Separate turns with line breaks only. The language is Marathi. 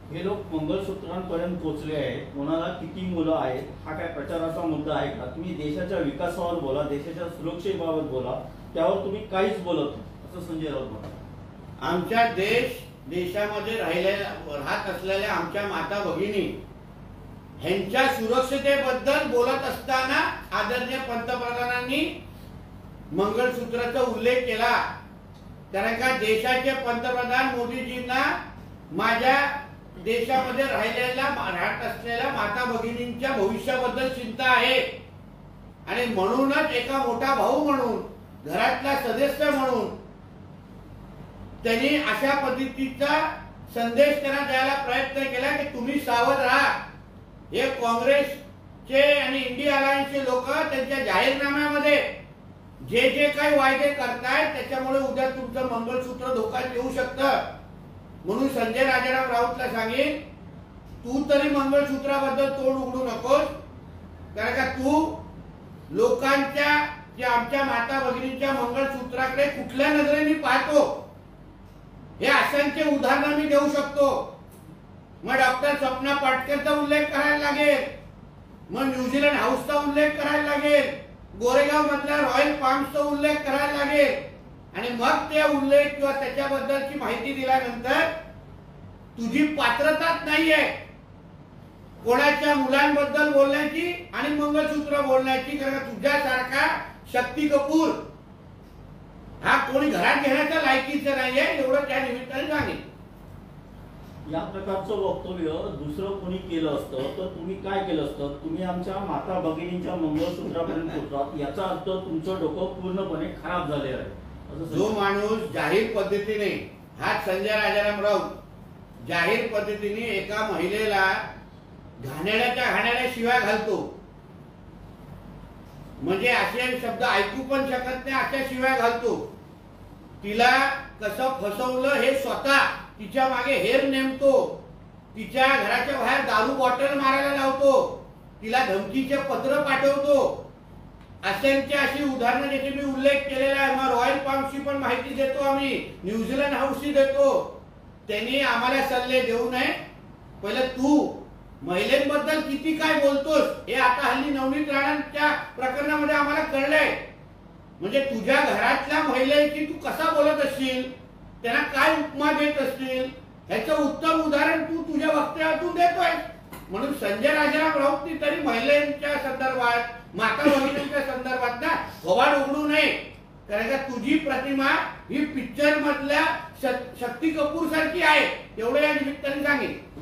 हे लोक मंगळसूत्रांपर्यंत पोहोचले आहेत, कोणाला किती मुलं आहेत हा काय प्रचाराचा मुद्दा आहे का? तुम्ही देशाच्या विकासावर बोला, देशाच्या सुरक्षेबाबत बोला, त्यावर तुम्ही काहीच बोलत नाही असं संजय राऊत म्हणतात।
आमच्या देशामध्ये राहत असलेल्या आमच्या माता भगिनी ह्यांच्या सुरक्षतेबद्दल बोलत असताना आदरणीय पंतप्रधानांनी मंगळसूत्राचा उल्लेख केला। कारण का देशाचे पंतप्रधान मोदीजींना माझ्या देशामध्ये राहत असलेल्या माता भगिनींच्या भविष्याबद्दल चिंता आहे आणि म्हणूनच एका मोठा भाऊ म्हणून, घरातला सदस्य म्हणून त्यांनी अशा पद्धतीचा संदेश त्यांना द्यायला प्रयत्न केला की तुम्ही सावध राहा। हे काँग्रेसचे आणि इंडिया अलायन्सचे लोक त्यांच्या जाहीरनाम्यामध्ये जे जे काही वायदे करतायत त्याच्यामुळे उद्या तुमचं मंगळसूत्र धोक्यात येऊ शकतं। म्हणून संजय राजाराम राऊतला सांगेन, तू तरी मंगळसूत्राबद्दल तोंड उघडू नकोस, कारण का तू लोकांच्या जे आमच्या माता भगिनींच्या मंगळसूत्राकडे कुठल्या नजरेने पाहतो हे असंख्य उदाहरणं मी देऊ शकतो। मग डॉक्टर स्वप्ना पाटकरचा उल्लेख करायला लागेल, मग न्यूझीलंड हाऊसचा उल्लेख करायला लागेल, गोरेगाव मधल्या रॉयल पाम्सचा उल्लेख करायला लागेल आणि मग ते उल्लेख किंवा त्याच्याबद्दलची माहिती दिल्यानंतर तुझी पात्रताच नाहीये कोणाच्या मुलांबद्दल बोलण्याची आणि मंगळसूत्र बोलण्याची। कारण तुझ्यासारखा शक्ती कपूर हा कोणी घरात घेण्याच्या लायकीचं नाहीये, एवढं त्या निमित्ताने सांगेन।
या प्रकारचं वक्तव्य दुसरं कोणी केलं असतं तर तुम्ही काय केलं असतं? तुम्ही आमच्या माता भगिनींच्या मंगळसूत्रापर्यंत पोहोचलात, याचा अर्थ तुमचं डोकं पूर्णपणे खराब झाले आहे।
जो माणूस जाहीर पद्धतीने, हा संजय राजाराम राऊत जाहीर पद्धतीने एका महिलेला घाणेरड्या शिव्या घालतो, म्हणजे असे शब्द ऐकू पण शकत नाही अशा शिव्या घालतो, तिला कसं फसवलं हे स्वतः तिच्या मागे हेर नेमतो, तिच्या घराच्या बाहेर दारू बॉटल मारायला लावतो, तिला धमकीचे पत्र पाठवतो, असंख्य अशी उदाहरणं ज्याचे मी उल्लेख केलेला आहे। मग रॉयल पाम्सची पण माहिती देतो आम्ही, न्यूझीलंड हाऊसची देतो। त्यांनी आम्हाला सल्ले देऊ नये, पहिले तू महिलांबद्दल किती काय बोलतोस हे आता हल्ली नवनीत राणांच्या प्रकरणामध्ये आम्हाला कळलंय। म्हणजे तुझ्या घरातल्या महिलेची तू कसा बोलत असशील, त्यांना काय उपमा देत असतील, ह्याचं उत्तम उदाहरण तू तुझ्या वक्तव्यातून देतोय। म्हणून संजय राजाराम राऊतनी तरी महिलांच्या संदर्भात, माता भगिनींच्या संदर्भात ना थोबाड उघडू नये, कारण का तुझी प्रतिमा ही पिक्चर मधल्या शक्ती कपूर सारखी आहे, एवढं या निमित्ताने सांगेन।